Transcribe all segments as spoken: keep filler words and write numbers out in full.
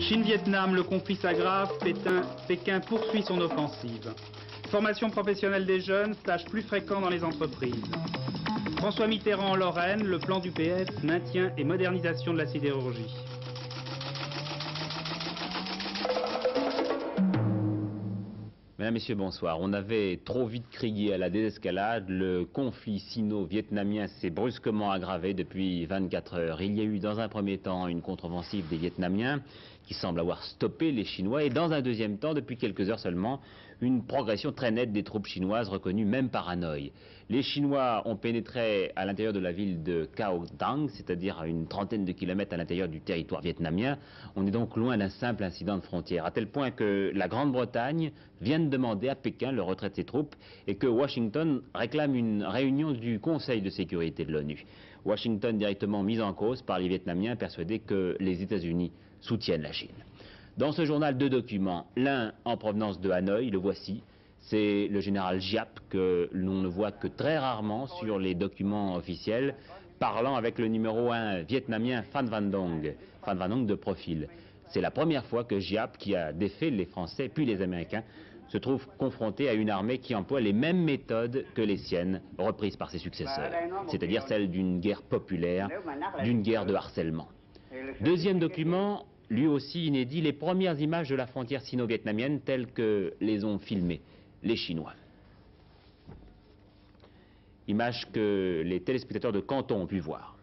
Chine-Vietnam, le conflit s'aggrave, Pékin, Pékin poursuit son offensive. Formation professionnelle des jeunes, stage plus fréquent dans les entreprises. François Mitterrand en Lorraine, le plan du P S, maintien et modernisation de la sidérurgie. Mesdames, Messieurs, bonsoir. On avait trop vite crié à la désescalade. Le conflit sino-vietnamien s'est brusquement aggravé depuis vingt-quatre heures. Il y a eu dans un premier temps une contre-offensive des Vietnamiens qui semble avoir stoppé les Chinois et dans un deuxième temps, depuis quelques heures seulement, une progression très nette des troupes chinoises reconnues même par Hanoï. Les Chinois ont pénétré à l'intérieur de la ville de Cao Dang, c'est-à-dire à une trentaine de kilomètres à l'intérieur du territoire vietnamien. On est donc loin d'un simple incident de frontière, à tel point que la Grande-Bretagne vient de demander à Pékin le retrait de ses troupes et que Washington réclame une réunion du Conseil de sécurité de l'ONU. Washington directement mis en cause par les Vietnamiens persuadés que les États-Unis soutiennent la Chine. Dans ce journal, deux documents, l'un en provenance de Hanoï, le voici, c'est le général Giap que l'on ne voit que très rarement sur les documents officiels, parlant avec le numéro un vietnamien Phan Van Dong, Phan Van Dong de profil. C'est la première fois que Giap, qui a défait les Français puis les Américains, se trouve confronté à une armée qui emploie les mêmes méthodes que les siennes, reprises par ses successeurs, c'est-à-dire celle d'une guerre populaire, d'une guerre de harcèlement. Deuxième document, lui aussi inédit, les premières images de la frontière sino-vietnamienne telles que les ont filmées les Chinois. Images que les téléspectateurs de Canton ont pu voir.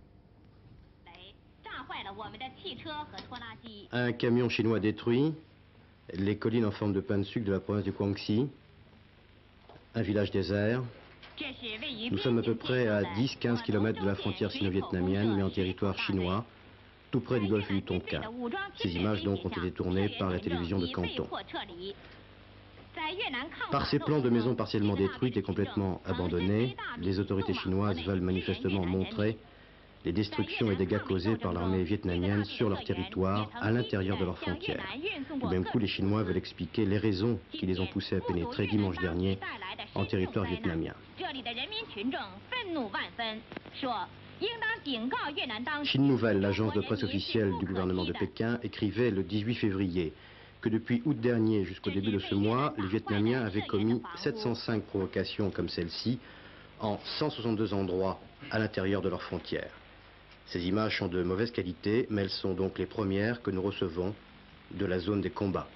Un camion chinois détruit, les collines en forme de pain de sucre de la province du Guangxi, un village désert. Nous sommes à peu près à dix à quinze kilomètres de la frontière sino-vietnamienne, mais en territoire chinois, tout près du golfe du Tonkin. Ces images donc ont été tournées par la télévision de Canton. Par ces plans de maisons partiellement détruites et complètement abandonnées, les autorités chinoises veulent manifestement montrer les destructions et dégâts causés par l'armée vietnamienne sur leur territoire, à l'intérieur de leurs frontières. Du même coup, les Chinois veulent expliquer les raisons qui les ont poussés à pénétrer dimanche dernier en territoire vietnamien. Chine Nouvelle, l'agence de presse officielle du gouvernement de Pékin, écrivait le dix-huit février que depuis août dernier jusqu'au début de ce mois, les Vietnamiens avaient commis sept cent cinq provocations comme celle-ci en cent soixante-deux endroits à l'intérieur de leurs frontières. Ces images sont de mauvaise qualité, mais elles sont donc les premières que nous recevons de la zone des combats.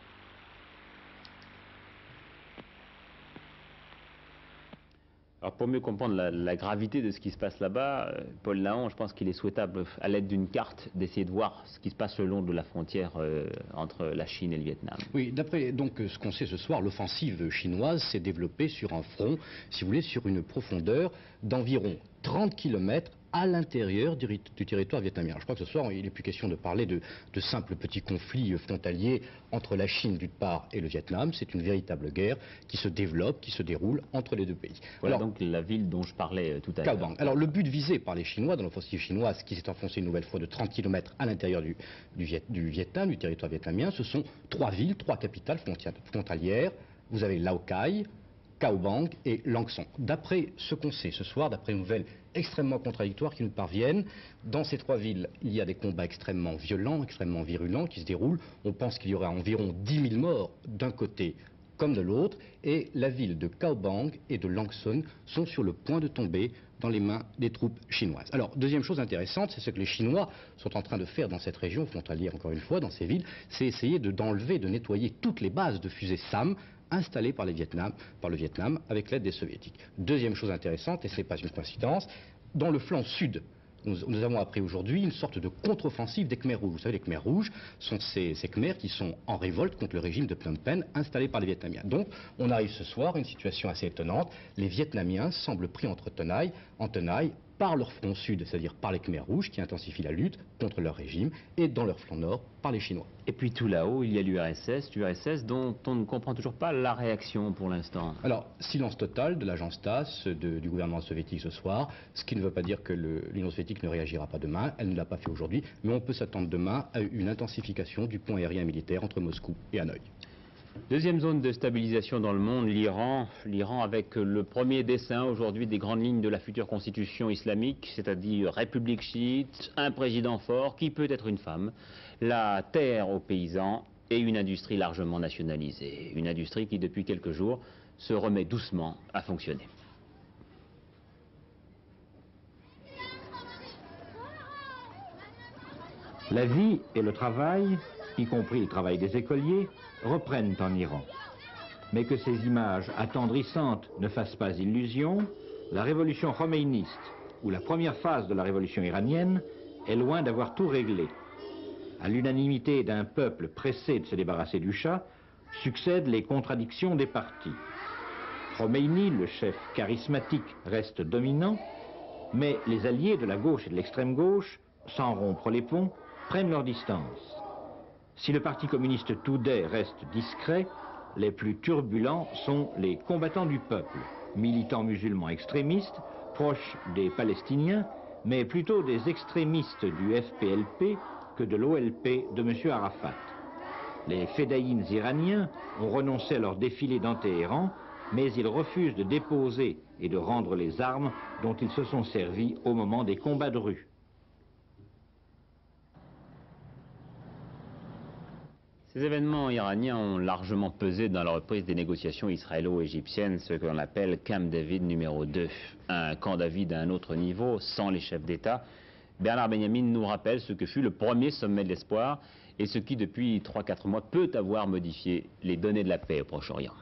Alors pour mieux comprendre la, la gravité de ce qui se passe là-bas, euh, Paul Naon, je pense qu'il est souhaitable, à l'aide d'une carte, d'essayer de voir ce qui se passe le long de la frontière euh, entre la Chine et le Vietnam. Oui, d'après donc ce qu'on sait ce soir, l'offensive chinoise s'est développée sur un front, si vous voulez, sur une profondeur d'environ trente kilomètres à l'intérieur du, du territoire vietnamien. Je crois que ce soir, il n'est plus question de parler de, de simples petits conflits frontaliers entre la Chine d'une part et le Vietnam. C'est une véritable guerre qui se développe, qui se déroule entre les deux pays. Voilà alors, donc la ville dont je parlais tout à l'heure. Alors le but visé par les Chinois dans l'offensive chinoise qui s'est enfoncée une nouvelle fois de trente kilomètres à l'intérieur du, du, Viet, du Vietnam, du territoire vietnamien, ce sont trois villes, trois capitales frontalières. Vous avez Lao Cai, Cao Bang et Lang Son. D'après ce qu'on sait ce soir, d'après une nouvelle extrêmement contradictoires qui nous parviennent, dans ces trois villes, il y a des combats extrêmement violents, extrêmement virulents qui se déroulent. On pense qu'il y aura environ dix mille morts d'un côté comme de l'autre, et la ville de Cao Bang et de Lang Son sont sur le point de tomber dans les mains des troupes chinoises. Alors, deuxième chose intéressante, c'est ce que les Chinois sont en train de faire dans cette région frontalière, encore une fois, dans ces villes, c'est essayer de, d'enlever, de nettoyer toutes les bases de fusées SAM installées par, les Vietnam, par le Vietnam avec l'aide des Soviétiques. Deuxième chose intéressante, et ce n'est pas une coïncidence, dans le flanc sud, Nous, nous avons appris aujourd'hui une sorte de contre-offensive des Khmers rouges. Vous savez, les Khmers rouges sont ces, ces Khmers qui sont en révolte contre le régime de Phnom Penh installé par les Vietnamiens. Donc, on arrive ce soir à une situation assez étonnante. Les Vietnamiens semblent pris entre tenailles, en tenailles par leur front sud, c'est-à-dire par les Khmers rouges qui intensifient la lutte contre leur régime, et dans leur flanc nord par les Chinois. Et puis tout là-haut, il y a l'U R S S, l'U R S S dont on ne comprend toujours pas la réaction pour l'instant. Alors, silence total de l'agence TASS, de, du gouvernement soviétique ce soir, ce qui ne veut pas dire que l'Union soviétique ne réagira pas demain, elle ne l'a pas fait aujourd'hui, mais on peut s'attendre demain à une intensification du pont aérien militaire entre Moscou et Hanoï. Deuxième zone de stabilisation dans le monde, l'Iran. L'Iran avec le premier dessin aujourd'hui des grandes lignes de la future constitution islamique, c'est-à-dire république chiite, un président fort qui peut être une femme, la terre aux paysans et une industrie largement nationalisée. Une industrie qui depuis quelques jours se remet doucement à fonctionner. La vie et le travail, y compris le travail des écoliers, reprennent en Iran. Mais que ces images attendrissantes ne fassent pas illusion, la révolution khomeïniste, ou la première phase de la révolution iranienne, est loin d'avoir tout réglé. À l'unanimité d'un peuple pressé de se débarrasser du Shah, succèdent les contradictions des partis. Khomeini, le chef charismatique, reste dominant, mais les alliés de la gauche et de l'extrême gauche, sans rompre les ponts, prennent leur distance. Si le Parti communiste Toudeh reste discret, les plus turbulents sont les combattants du peuple, militants musulmans extrémistes, proches des Palestiniens, mais plutôt des extrémistes du F P L P que de l'O L P de M. Arafat. Les fédayines iraniens ont renoncé à leur défilé dans Téhéran, mais ils refusent de déposer et de rendre les armes dont ils se sont servis au moment des combats de rue. Ces événements iraniens ont largement pesé dans la reprise des négociations israélo-égyptiennes, ce que l'on appelle Camp David numéro deux. Un Camp David à un autre niveau, sans les chefs d'État. Bernard Benjamin nous rappelle ce que fut le premier sommet de l'espoir et ce qui, depuis trois à quatre mois, peut avoir modifié les données de la paix au Proche-Orient.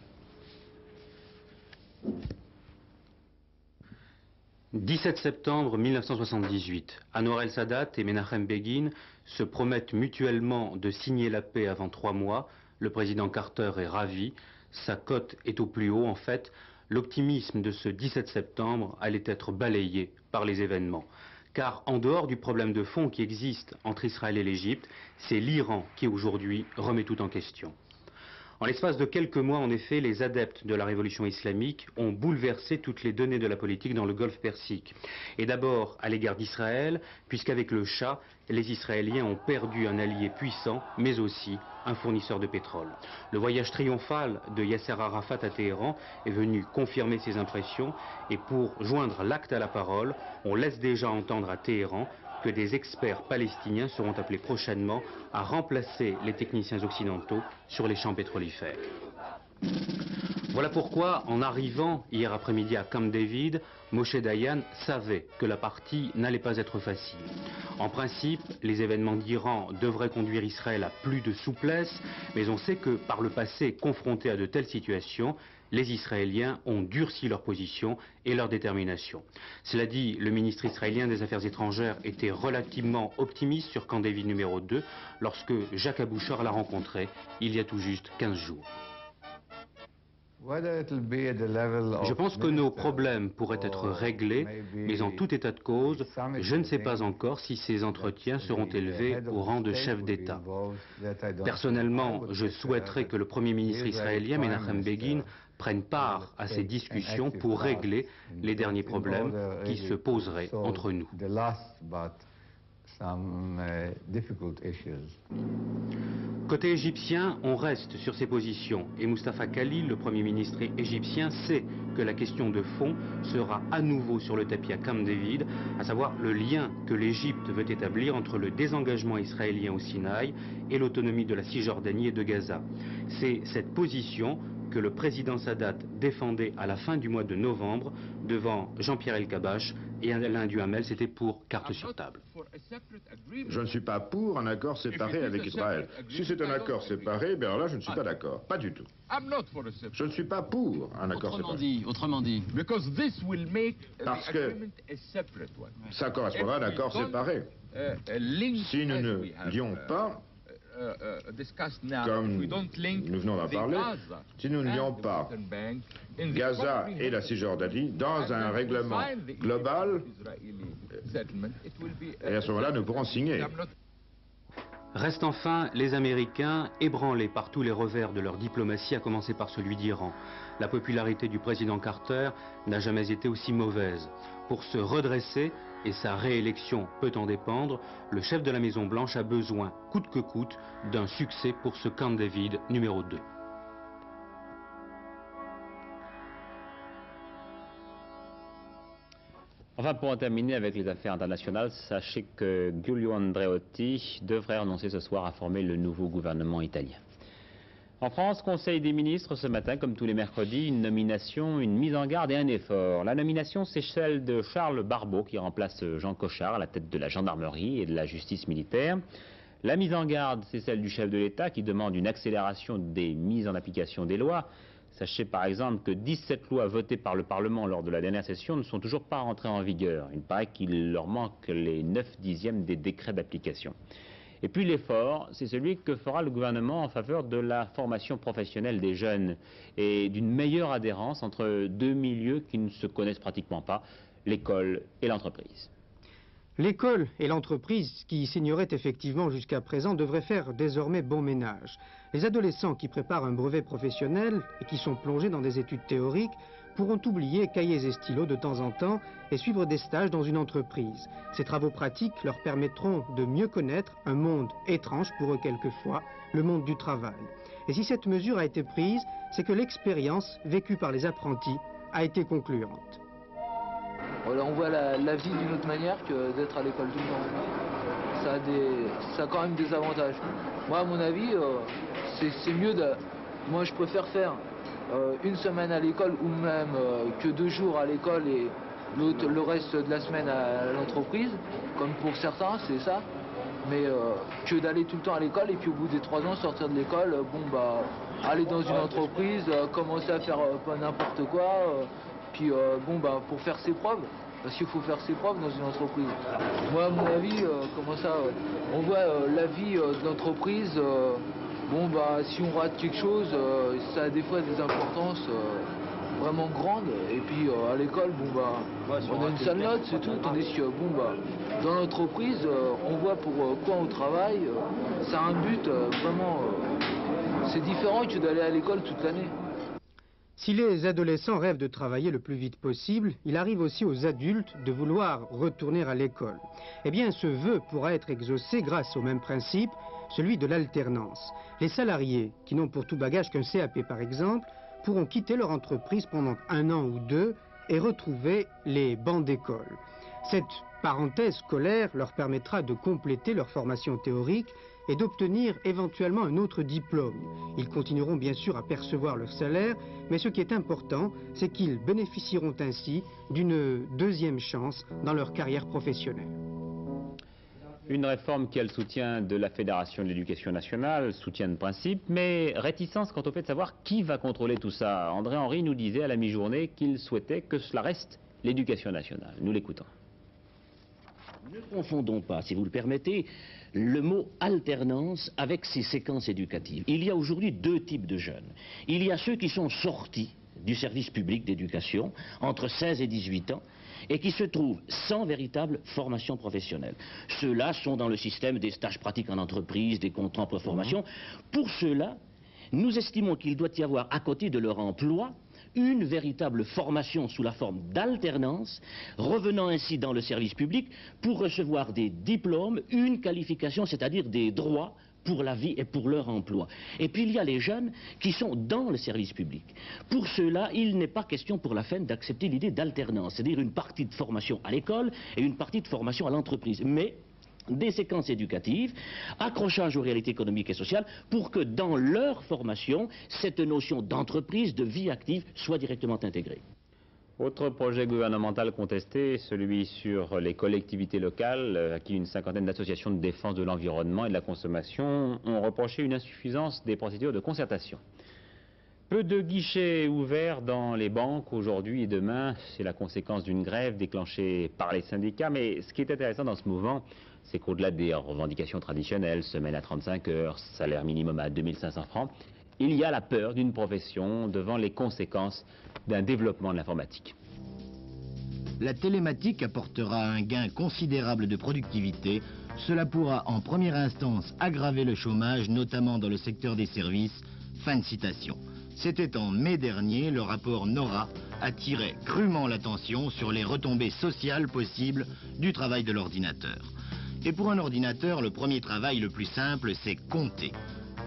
dix-sept septembre mille neuf cent soixante-dix-huit, Anwar el-Sadat et Menachem Begin se promettent mutuellement de signer la paix avant trois mois. Le président Carter est ravi, sa cote est au plus haut en fait. L'optimisme de ce dix-sept septembre allait être balayé par les événements. Car en dehors du problème de fond qui existe entre Israël et l'Égypte, c'est l'Iran qui aujourd'hui remet tout en question. En l'espace de quelques mois, en effet, les adeptes de la révolution islamique ont bouleversé toutes les données de la politique dans le Golfe Persique. Et d'abord à l'égard d'Israël, puisqu'avec le Shah, les Israéliens ont perdu un allié puissant, mais aussi un fournisseur de pétrole. Le voyage triomphal de Yasser Arafat à Téhéran est venu confirmer ces impressions, et pour joindre l'acte à la parole, on laisse déjà entendre à Téhéran que des experts palestiniens seront appelés prochainement à remplacer les techniciens occidentaux sur les champs pétrolifères. Voilà pourquoi, en arrivant hier après-midi à Camp David, Moshe Dayan savait que la partie n'allait pas être facile. En principe, les événements d'Iran devraient conduire Israël à plus de souplesse, mais on sait que par le passé, confrontés à de telles situations, les Israéliens ont durci leur position et leur détermination. Cela dit, le ministre israélien des Affaires étrangères était relativement optimiste sur Camp David numéro deux lorsque Jacques Abouchar l'a rencontré il y a tout juste quinze jours. Je pense que nos problèmes pourraient être réglés, mais en tout état de cause, je ne sais pas encore si ces entretiens seront élevés au rang de chef d'État. Personnellement, je souhaiterais que le Premier ministre israélien, Menachem Begin, prenne part à ces discussions pour régler les derniers problèmes qui se poseraient entre nous. Côté égyptien, on reste sur ses positions et Mustafa Khalil, le Premier ministre égyptien, sait que la question de fond sera à nouveau sur le tapis à Camp David, à savoir le lien que l'Égypte veut établir entre le désengagement israélien au Sinaï et l'autonomie de la Cisjordanie et de Gaza. C'est cette position que le président Sadat défendait à la fin du mois de novembre devant Jean-Pierre Elkabbach et Alain Duhamel, c'était pour carte sur table. Je ne suis pas pour un accord séparé avec Israël. Si c'est un accord séparé, bien là je ne suis pas d'accord, pas du tout. Je ne suis pas pour un accord autrement séparé. dit, autrement dit. Parce que ça correspondra à un accord séparé. Si nous ne lions pas, comme nous venons d'en parler, si nous ne lions pas Gaza et la Cisjordanie dans un règlement global, et à ce moment-là, nous pourrons signer. Restent enfin les Américains, ébranlés par tous les revers de leur diplomatie, à commencer par celui d'Iran. La popularité du président Carter n'a jamais été aussi mauvaise. Pour se redresser, et sa réélection peut en dépendre, le chef de la Maison-Blanche a besoin, coûte que coûte, d'un succès pour ce Camp David numéro deux. Enfin, pour en terminer avec les affaires internationales, sachez que Giulio Andreotti devrait renoncer ce soir à former le nouveau gouvernement italien. En France, Conseil des ministres ce matin, comme tous les mercredis, une nomination, une mise en garde et un effort. La nomination, c'est celle de Charles Barbeau, qui remplace Jean Cochard à la tête de la gendarmerie et de la justice militaire. La mise en garde, c'est celle du chef de l'État, qui demande une accélération des mises en application des lois. Sachez par exemple que dix-sept lois votées par le Parlement lors de la dernière session ne sont toujours pas rentrées en vigueur. Il paraît qu'il leur manque les neuf dixièmes des décrets d'application. Et puis l'effort, c'est celui que fera le gouvernement en faveur de la formation professionnelle des jeunes et d'une meilleure adhérence entre deux milieux qui ne se connaissent pratiquement pas, l'école et l'entreprise. L'école et l'entreprise, qui s'ignoraient effectivement jusqu'à présent, devraient faire désormais bon ménage. Les adolescents qui préparent un brevet professionnel et qui sont plongés dans des études théoriques pourront oublier cahiers et stylos de temps en temps et suivre des stages dans une entreprise. Ces travaux pratiques leur permettront de mieux connaître un monde étrange pour eux quelquefois, le monde du travail. Et si cette mesure a été prise, c'est que l'expérience vécue par les apprentis a été concluante. Voilà, on voit la, la vie d'une autre manière que d'être à l'école tout le temps. Ça a, des, ça a quand même des avantages. Moi, à mon avis, euh, c'est mieux de... Moi, je préfère faire euh, une semaine à l'école ou même euh, que deux jours à l'école et le reste de la semaine à l'entreprise, comme pour certains, c'est ça. Mais euh, que d'aller tout le temps à l'école et puis au bout des trois ans sortir de l'école, euh, bon bah aller dans une entreprise, euh, commencer à faire euh, pas n'importe quoi. Euh, Puis euh, bon bah pour faire ses preuves, parce qu'il faut faire ses preuves dans une entreprise. Moi à mon avis, euh, comment ça, euh, on voit euh, la vie euh, de l'entreprise, euh, bon bah si on rate quelque chose, euh, ça a des fois des importances euh, vraiment grandes. Et puis euh, à l'école, bon bah on a une sale note, c'est tout. Tandis que bon bah dans l'entreprise, euh, on voit pour euh, quoi on travaille, euh, ça a un but euh, vraiment. Euh, c'est différent que d'aller à l'école toute l'année. Si les adolescents rêvent de travailler le plus vite possible, il arrive aussi aux adultes de vouloir retourner à l'école. Eh bien, ce vœu pourra être exaucé grâce au même principe, celui de l'alternance. Les salariés, qui n'ont pour tout bagage qu'un C A P par exemple, pourront quitter leur entreprise pendant un an ou deux et retrouver les bancs d'école. Cette parenthèse scolaire leur permettra de compléter leur formation théorique et d'obtenir éventuellement un autre diplôme. Ils continueront bien sûr à percevoir leur salaire, mais ce qui est important, c'est qu'ils bénéficieront ainsi d'une deuxième chance dans leur carrière professionnelle. Une réforme qui a le soutien de la Fédération de l'éducation nationale, soutien de principe, mais réticence quant au fait de savoir qui va contrôler tout ça. André Henry nous disait à la mi-journée qu'il souhaitait que cela reste l'éducation nationale. Nous l'écoutons. Ne confondons pas, si vous le permettez, le mot alternance avec ses séquences éducatives. Il y a aujourd'hui deux types de jeunes. Il y a ceux qui sont sortis du service public d'éducation entre seize et dix-huit ans et qui se trouvent sans véritable formation professionnelle. Ceux-là sont dans le système des stages pratiques en entreprise, des contrats emploi formation. Pour ceux-là, nous estimons qu'il doit y avoir à côté de leur emploi une véritable formation sous la forme d'alternance, revenant ainsi dans le service public pour recevoir des diplômes, une qualification, c'est-à-dire des droits pour la vie et pour leur emploi. Et puis il y a les jeunes qui sont dans le service public. Pour ceux-là, il n'est pas question pour la fin d'accepter l'idée d'alternance, c'est-à-dire une partie de formation à l'école et une partie de formation à l'entreprise. Mais des séquences éducatives, accrochage aux réalités économiques et sociales, pour que dans leur formation, cette notion d'entreprise, de vie active, soit directement intégrée. Autre projet gouvernemental contesté, celui sur les collectivités locales, à qui une cinquantaine d'associations de défense de l'environnement et de la consommation ont reproché une insuffisance des procédures de concertation. Peu de guichets ouverts dans les banques aujourd'hui et demain, c'est la conséquence d'une grève déclenchée par les syndicats, mais ce qui est intéressant dans ce mouvement, c'est qu'au-delà des revendications traditionnelles, semaine à trente-cinq heures, salaire minimum à deux mille cinq cents francs, il y a la peur d'une profession devant les conséquences d'un développement de l'informatique. La télématique apportera un gain considérable de productivité. Cela pourra en première instance aggraver le chômage, notamment dans le secteur des services. Fin de citation. C'était en mai dernier, le rapport Nora attirait crûment l'attention sur les retombées sociales possibles du travail de l'ordinateur. Et pour un ordinateur, le premier travail le plus simple, c'est compter.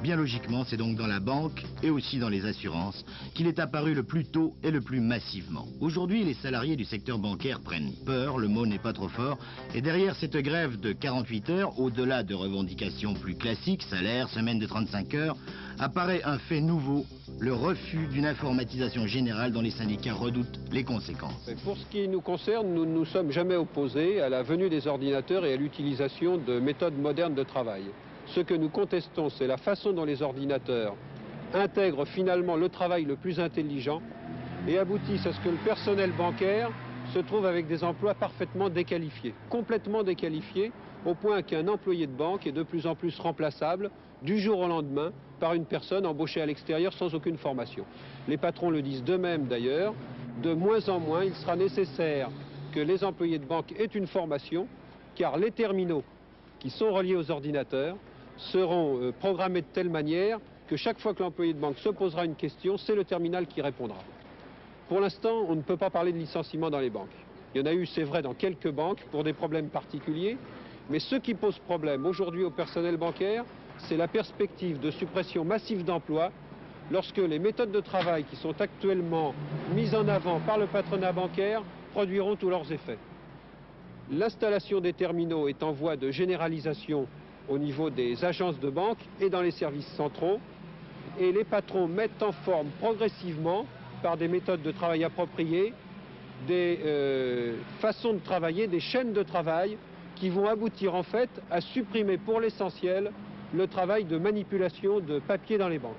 Bien logiquement, c'est donc dans la banque et aussi dans les assurances qu'il est apparu le plus tôt et le plus massivement. Aujourd'hui, les salariés du secteur bancaire prennent peur, le mot n'est pas trop fort, et derrière cette grève de quarante-huit heures, au-delà de revendications plus classiques, salaire, semaine de trente-cinq heures, apparaît un fait nouveau, le refus d'une informatisation générale dont les syndicats redoutent les conséquences. Pour ce qui nous concerne, nous ne nous sommes jamais opposés à la venue des ordinateurs et à l'utilisation de méthodes modernes de travail. Ce que nous contestons, c'est la façon dont les ordinateurs intègrent finalement le travail le plus intelligent et aboutissent à ce que le personnel bancaire se trouve avec des emplois parfaitement déqualifiés, complètement déqualifiés, au point qu'un employé de banque est de plus en plus remplaçable du jour au lendemain par une personne embauchée à l'extérieur sans aucune formation. Les patrons le disent d'eux-mêmes d'ailleurs, de moins en moins il sera nécessaire que les employés de banque aient une formation, car les terminaux qui sont reliés aux ordinateurs seront euh, programmés de telle manière que chaque fois que l'employé de banque se posera une question, c'est le terminal qui répondra. Pour l'instant, on ne peut pas parler de licenciement dans les banques. Il y en a eu, c'est vrai, dans quelques banques pour des problèmes particuliers, mais ce qui pose problème aujourd'hui au personnel bancaire, c'est la perspective de suppression massive d'emplois lorsque les méthodes de travail qui sont actuellement mises en avant par le patronat bancaire produiront tous leurs effets. L'installation des terminaux est en voie de généralisation au niveau des agences de banque et dans les services centraux, et les patrons mettent en forme progressivement, par des méthodes de travail appropriées, des euh, façons de travailler, des chaînes de travail qui vont aboutir en fait à supprimer pour l'essentiel le travail de manipulation de papier dans les banques.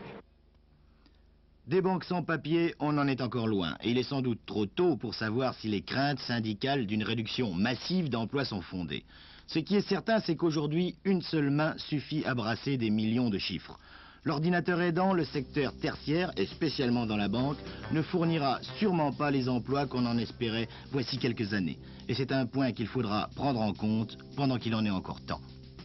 Des banques sans papier, on en est encore loin. Et il est sans doute trop tôt pour savoir si les craintes syndicales d'une réduction massive d'emplois sont fondées. Ce qui est certain, c'est qu'aujourd'hui, une seule main suffit à brasser des millions de chiffres. L'ordinateur aidant, le secteur tertiaire, et spécialement dans la banque, ne fournira sûrement pas les emplois qu'on en espérait voici quelques années. Et c'est un point qu'il faudra prendre en compte pendant qu'il en est encore temps.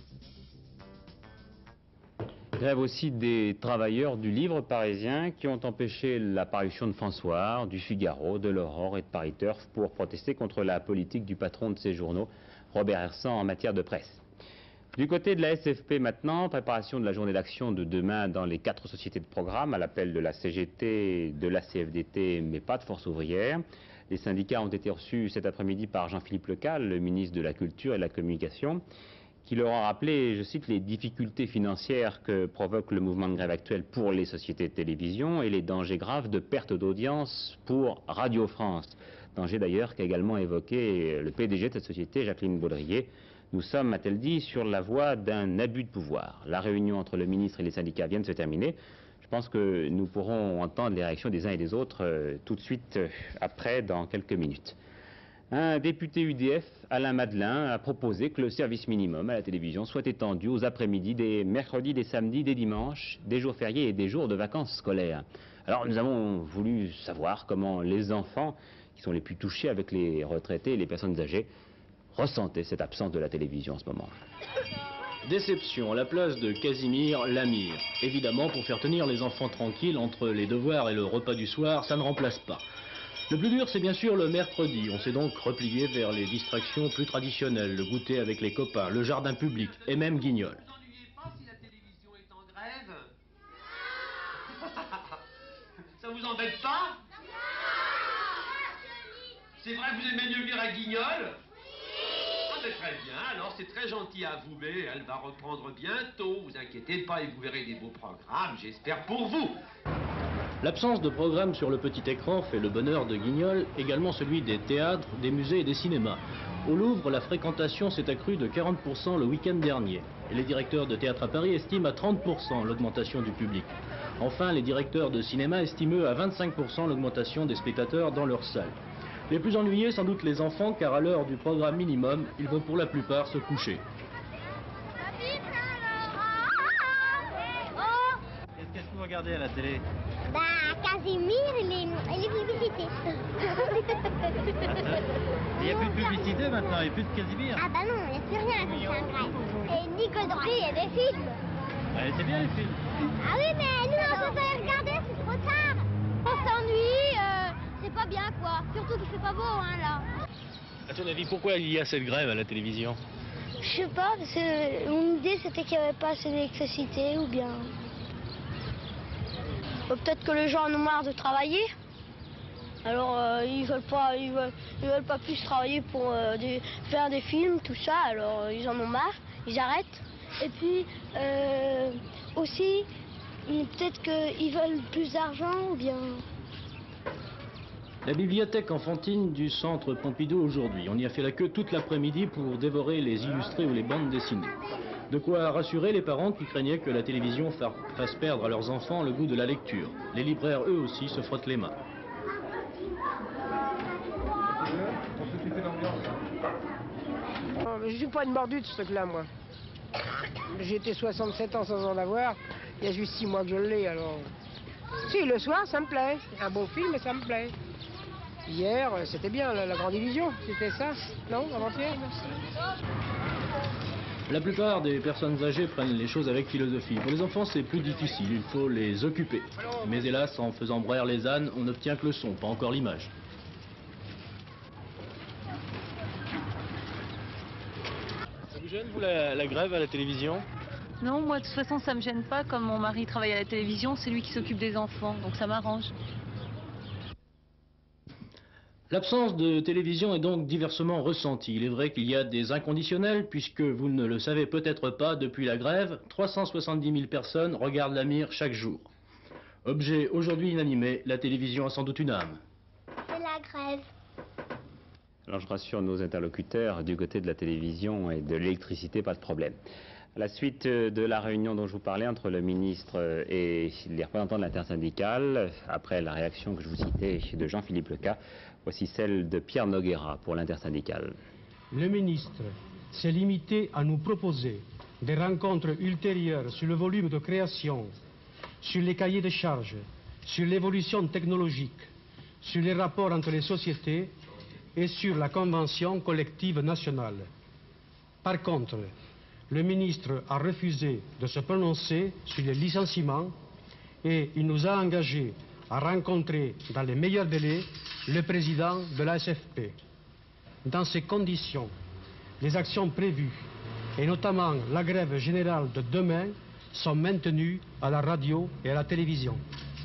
Grève aussi des travailleurs du livre parisien qui ont empêché l'apparition de François, du Figaro, de l'Aurore et de Paris Turf pour protester contre la politique du patron de ces journaux, Robert Hersant, en matière de presse. Du côté de la S F P maintenant, préparation de la journée d'action de demain dans les quatre sociétés de programme à l'appel de la C G T, de la C F D T, mais pas de Force ouvrière. Les syndicats ont été reçus cet après-midi par Jean-Philippe Lecal, le ministre de la Culture et de la Communication, qui leur a rappelé, je cite, les difficultés financières que provoque le mouvement de grève actuel pour les sociétés de télévision et les dangers graves de perte d'audience pour Radio France. Danger d'ailleurs qu'a également évoqué le P D G de cette société, Jacqueline Baudrier. Nous sommes, a-t-elle dit, sur la voie d'un abus de pouvoir. La réunion entre le ministre et les syndicats vient de se terminer. Je pense que nous pourrons entendre les réactions des uns et des autres euh, tout de suite euh, après, dans quelques minutes. Un député U D F, Alain Madelin, a proposé que le service minimum à la télévision soit étendu aux après-midi des mercredis, des samedis, des dimanches, des jours fériés et des jours de vacances scolaires. Alors nous avons voulu savoir comment les enfants, qui sont les plus touchés avec les retraités et les personnes âgées, ressentaient cette absence de la télévision en ce moment. Déception à la place de Casimir Lamir. Évidemment, pour faire tenir les enfants tranquilles entre les devoirs et le repas du soir, ça ne remplace pas. Le plus dur, c'est bien sûr le mercredi. On s'est donc replié vers les distractions plus traditionnelles, le goûter avec les copains, le jardin public et même Guignol. Vous n'ennuyez pas si la télévision est en grève? Ça vous embête pas? C'est vrai que vous aimez mieux lire à Guignol? Ah mais très bien, alors c'est très gentil à vous, mais elle va reprendre bientôt, vous inquiétez pas et vous verrez des beaux programmes, j'espère pour vous. L'absence de programme sur le petit écran fait le bonheur de Guignol, également celui des théâtres, des musées et des cinémas. Au Louvre, la fréquentation s'est accrue de quarante pour cent le week-end dernier. Et les directeurs de théâtre à Paris estiment à trente pour cent l'augmentation du public. Enfin, les directeurs de cinéma estiment eux à vingt-cinq pour cent l'augmentation des spectateurs dans leurs salles. Les plus ennuyés, sans doute les enfants, car à l'heure du programme minimum, ils vont pour la plupart se coucher. Qu'est-ce que vous regardez à la télé? Bah, Casimir et les, et les publicités. Il n'y a plus de publicité maintenant, il n'y a plus de Casimir. Ah bah non, il n'y a plus rien à faire en grève. Et Nico Droit, il y a des films. Ouais, c'est bien les films. Ah oui, mais nous, on peut pas les regarder, c'est trop tard. On s'ennuie, euh, c'est pas bien, quoi. Surtout qu'il fait pas beau, hein, là. À ton avis, pourquoi il y a cette grève à la télévision? Je sais pas, parce que mon idée, c'était qu'il n'y avait pas assez d'électricité, ou bien... euh, peut-être que les gens en ont marre de travailler. Alors euh, ils veulent pas, ils veulent, ils veulent pas plus travailler pour euh, des, faire des films, tout ça. Alors euh, ils en ont marre, ils arrêtent. Et puis euh, aussi, peut-être qu'ils veulent plus d'argent ou bien. La bibliothèque enfantine du centre Pompidou aujourd'hui. On y a fait la queue toute l'après-midi pour dévorer les illustrés ou les bandes dessinées. De quoi rassurer les parents qui craignaient que la télévision fasse perdre à leurs enfants le goût de la lecture. Les libraires, eux aussi, se frottent les mains. Je ne suis pas une mordue de ce truc-là, moi. J'ai été soixante-sept ans sans en avoir. Il y a juste six mois que je l'ai, alors... Si, le soir, ça me plaît. Un beau film, ça me plaît. Hier, c'était bien, la, la grande illusion. C'était ça, non, avant-hier? La plupart des personnes âgées prennent les choses avec philosophie. Pour les enfants, c'est plus difficile, il faut les occuper. Mais hélas, en faisant broyer les ânes, on n'obtient que le son, pas encore l'image. Ça vous gêne, vous, la, la grève à la télévision? Non, moi de toute façon ça me gêne pas, comme mon mari travaille à la télévision, c'est lui qui s'occupe des enfants, donc ça m'arrange. L'absence de télévision est donc diversement ressentie. Il est vrai qu'il y a des inconditionnels, puisque vous ne le savez peut-être pas, depuis la grève, trois cent soixante-dix mille personnes regardent la Mire chaque jour. Objet aujourd'hui inanimé, la télévision a sans doute une âme. C'est la grève. Alors je rassure nos interlocuteurs, du côté de la télévision et de l'électricité, pas de problème. À la suite de la réunion dont je vous parlais entre le ministre et les représentants de l'intersyndicale, après la réaction que je vous citais de Jean-Philippe Leca, voici celle de Pierre Noguera pour l'intersyndicale. Le ministre s'est limité à nous proposer des rencontres ultérieures sur le volume de création, sur les cahiers de charges, sur l'évolution technologique, sur les rapports entre les sociétés et sur la convention collective nationale. Par contre, le ministre a refusé de se prononcer sur les licenciements et il nous a engagés à rencontrer dans les meilleurs délais le président de la S F P. Dans ces conditions, les actions prévues, et notamment la grève générale de demain, sont maintenues à la radio et à la télévision.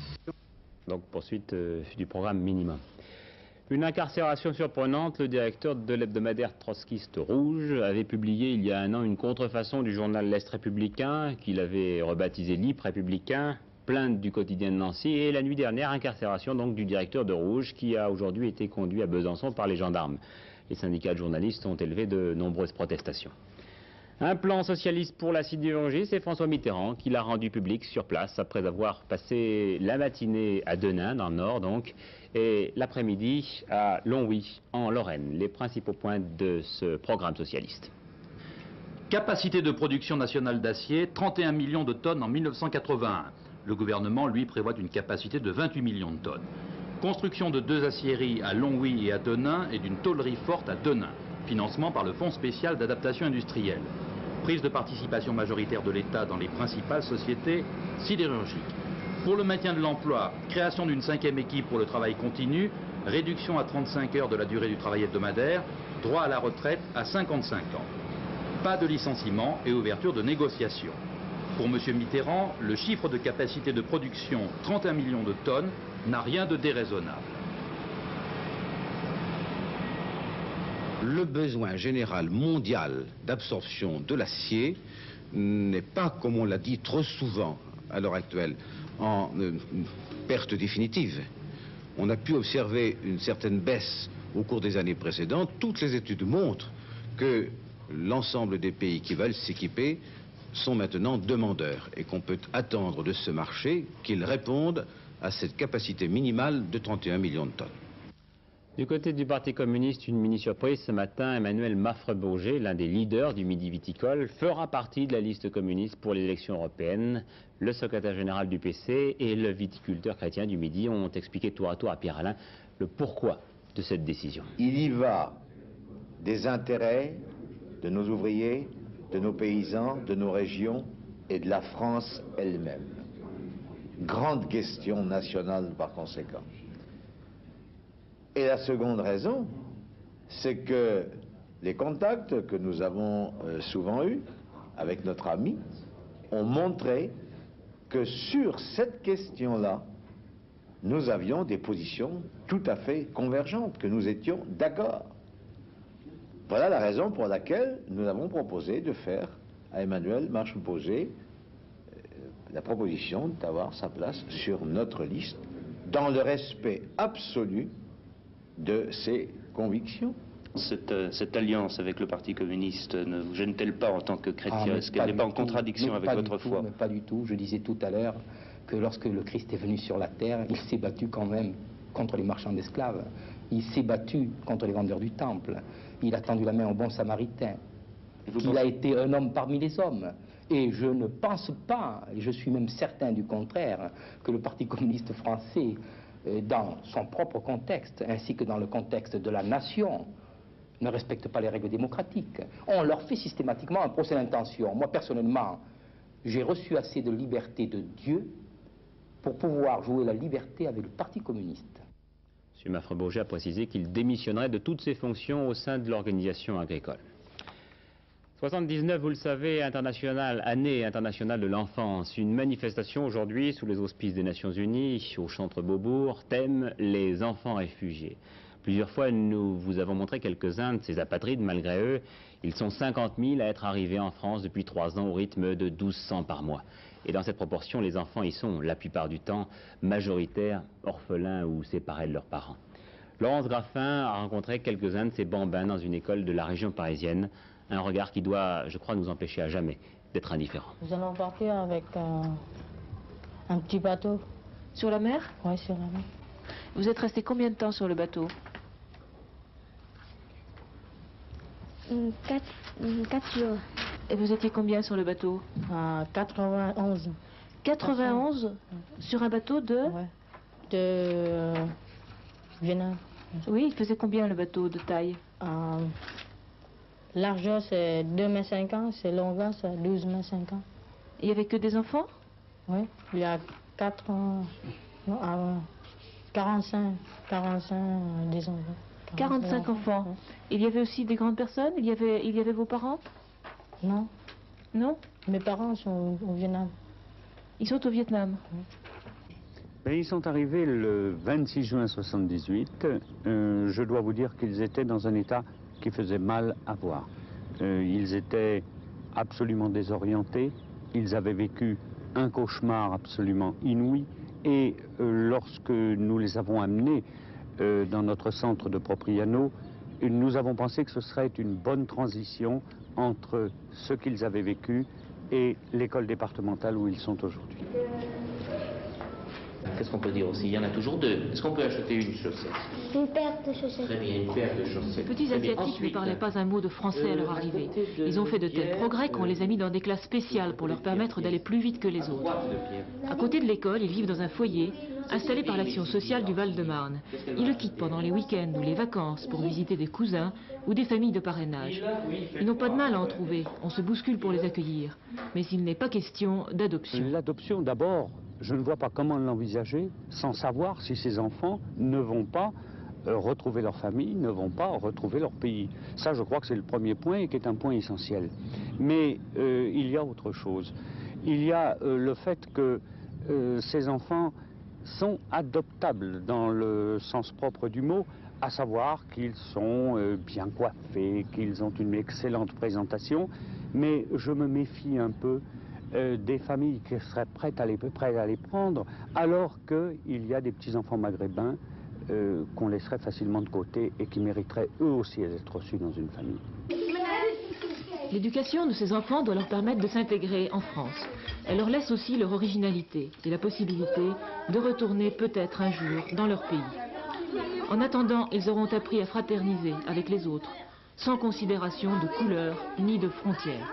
Donc poursuite euh, du programme minimum. Une incarcération surprenante, le directeur de l'hebdomadaire trotskiste Rouge avait publié il y a un an une contrefaçon du journal L'Est républicain, qu'il avait rebaptisé L'I P républicain, plainte du quotidien de Nancy, et la nuit dernière, incarcération donc du directeur de Rouge, qui a aujourd'hui été conduit à Besançon par les gendarmes. Les syndicats de journalistes ont élevé de nombreuses protestations. Un plan socialiste pour la sidérurgie, c'est François Mitterrand qui l'a rendu public sur place après avoir passé la matinée à Denain, dans le Nord donc, et l'après-midi à Longwy, en Lorraine. Les principaux points de ce programme socialiste. Capacité de production nationale d'acier, trente et un millions de tonnes en mille neuf cent quatre-vingt-un. Le gouvernement, lui, prévoit une capacité de vingt-huit millions de tonnes. Construction de deux aciéries à Longwy et à Denain et d'une tôlerie forte à Denain. Financement par le Fonds spécial d'adaptation industrielle. Prise de participation majoritaire de l'État dans les principales sociétés sidérurgiques. Pour le maintien de l'emploi, création d'une cinquième équipe pour le travail continu, réduction à trente-cinq heures de la durée du travail hebdomadaire, droit à la retraite à cinquante-cinq ans. Pas de licenciement et ouverture de négociations. Pour M. Mitterrand, le chiffre de capacité de production, trente et un millions de tonnes, n'a rien de déraisonnable. Le besoin général mondial d'absorption de l'acier n'est pas, comme on l'a dit trop souvent à l'heure actuelle, en euh, perte définitive. On a pu observer une certaine baisse au cours des années précédentes. Toutes les études montrent que l'ensemble des pays qui veulent s'équiper sont maintenant demandeurs et qu'on peut attendre de ce marché qu'il réponde à cette capacité minimale de trente et un millions de tonnes. Du côté du Parti communiste, une mini-surprise ce matin, Emmanuel Maffre-Bourget, l'un des leaders du Midi viticole, fera partie de la liste communiste pour les élections européennes. Le secrétaire général du P C et le viticulteur chrétien du Midi ont expliqué tour à tour à Pierre Alain le pourquoi de cette décision. Il y va des intérêts de nos ouvriers, de nos paysans, de nos régions et de la France elle-même. Grande question nationale par conséquent. Et la seconde raison, c'est que les contacts que nous avons euh, souvent eus avec notre ami ont montré que sur cette question-là, nous avions des positions tout à fait convergentes, que nous étions d'accord. Voilà la raison pour laquelle nous avons proposé de faire à Emmanuel Marcheposer euh, la proposition d'avoir sa place sur notre liste, dans le respect absolu de ses convictions. Cette, euh, cette alliance avec le Parti communiste ne vous gêne-t-elle pas en tant que chrétien? Ah, Est-ce qu'elle n'est pas en tout, contradiction avec votre tout, foi? mais pas du tout. Je disais tout à l'heure que lorsque le Christ est venu sur la terre, il s'est battu quand même contre les marchands d'esclaves. Il s'est battu contre les vendeurs du temple. Il a tendu la main au bon samaritain. Il pensez... a été un homme parmi les hommes. Et je ne pense pas, et je suis même certain du contraire, que le Parti communiste français, dans son propre contexte, ainsi que dans le contexte de la nation, ne respecte pas les règles démocratiques. On leur fait systématiquement un procès d'intention. Moi, personnellement, j'ai reçu assez de liberté de Dieu pour pouvoir jouer la liberté avec le Parti communiste. M. Maffre-Bourget a précisé qu'il démissionnerait de toutes ses fonctions au sein de l'organisation agricole. soixante-dix-neuf, vous le savez, international, année internationale de l'enfance. Une manifestation aujourd'hui sous les auspices des Nations Unies, au Centre Beaubourg, thème les enfants réfugiés. Plusieurs fois, nous vous avons montré quelques-uns de ces apatrides, malgré eux. Ils sont cinquante mille à être arrivés en France depuis trois ans au rythme de douze cents par mois. Et dans cette proportion, les enfants y sont, la plupart du temps, majoritaires, orphelins ou séparés de leurs parents. Laurence Graffin a rencontré quelques-uns de ces bambins dans une école de la région parisienne. Un regard qui doit, je crois, nous empêcher à jamais d'être indifférents. Nous allons partir avec un, un petit bateau. Sur la mer? Oui, sur la mer. Vous êtes resté combien de temps sur le bateau? Quatre jours. Et vous étiez combien sur le bateau? À quatre-vingt-onze. quatre-vingt-onze sur un bateau de? Ouais. De euh, Vietnam. Oui, il faisait combien le bateau de taille? euh, Largeur c'est deux mètres cinquante, c'est longueur c'est douze mètres cinquante. Il n'y avait que des enfants? Oui, il y a quatre ans, non, euh, quarante-cinq, quarante-cinq euh, des enfants. quarante-cinq enfants. Ouais. Il y avait aussi des grandes personnes? Il y avait, il y avait vos parents? Non. Non? Mes parents sont au Vietnam. Ils sont au Vietnam? Oui. Ben, ils sont arrivés le vingt-six juin soixante-dix-huit. Euh, je dois vous dire qu'ils étaient dans un état qui faisait mal à voir. Euh, ils étaient absolument désorientés. Ils avaient vécu un cauchemar absolument inouï. Et euh, lorsque nous les avons amenés euh, dans notre centre de Propriano, nous avons pensé que ce serait une bonne transition entre ce qu'ils avaient vécu et l'école départementale où ils sont aujourd'hui. Qu'est-ce qu'on peut dire aussi? Il y en a toujours deux. Est-ce qu'on peut acheter une chaussette? Une paire de chaussettes. Très bien, une paire de chaussettes. Ces petits Asiatiques ne parlaient pas un mot de français à leur arrivée. Ils ont fait de tels progrès qu'on les a mis dans des classes spéciales pour leur permettre d'aller plus vite que les autres. À côté de l'école, ils vivent dans un foyer installé par l'action sociale du Val-de-Marne. Ils le quittent pendant les week-ends ou les vacances pour visiter des cousins ou des familles de parrainage. Ils n'ont pas de mal à en trouver. On se bouscule pour les accueillir. Mais il n'est pas question d'adoption. L'adoption, d'abord, je ne vois pas comment l'envisager sans savoir si ces enfants ne vont pas euh, retrouver leur famille, ne vont pas retrouver leur pays. Ça, je crois que c'est le premier point et qui est un point essentiel. Mais euh, il y a autre chose. Il y a euh, le fait que euh, ces enfants sont adoptables dans le sens propre du mot, à savoir qu'ils sont euh, bien coiffés, qu'ils ont une excellente présentation, mais je me méfie un peu Euh, des familles qui seraient prêtes à les, prêtes à les prendre, alors qu'il y a des petits-enfants maghrébins euh, qu'on laisserait facilement de côté et qui mériteraient eux aussi d'être reçus dans une famille. L'éducation de ces enfants doit leur permettre de s'intégrer en France. Elle leur laisse aussi leur originalité et la possibilité de retourner peut-être un jour dans leur pays. En attendant, ils auront appris à fraterniser avec les autres, sans considération de couleur ni de frontières.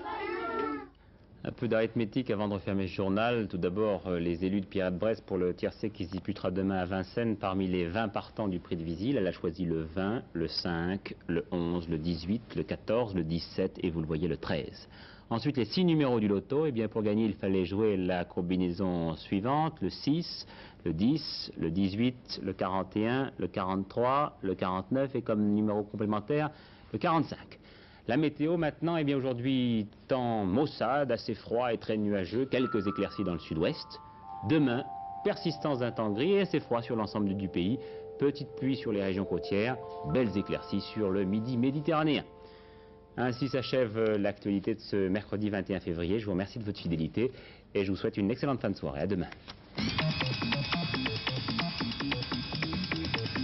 Un peu d'arithmétique avant de refermer ce journal. Tout d'abord, euh, les élus de Pierre-de-Bresse pour le tiercé qui se disputera demain à Vincennes. Parmi les vingt partants du prix de Visil, elle a choisi le vingt, le cinq, le onze, le dix-huit, le quatorze, le dix-sept et vous le voyez le treize. Ensuite, les six numéros du loto. Eh bien, pour gagner, il fallait jouer la combinaison suivante, le six, le dix, le dix-huit, le quarante et un, le quarante-trois, le quarante-neuf et comme numéro complémentaire, le quarante-cinq. La météo maintenant, eh bien aujourd'hui, temps maussade, assez froid et très nuageux, quelques éclaircies dans le sud-ouest. Demain, persistance d'un temps gris et assez froid sur l'ensemble du pays. Petites pluies sur les régions côtières, belles éclaircies sur le midi méditerranéen. Ainsi s'achève l'actualité de ce mercredi vingt et un février. Je vous remercie de votre fidélité et je vous souhaite une excellente fin de soirée. À demain.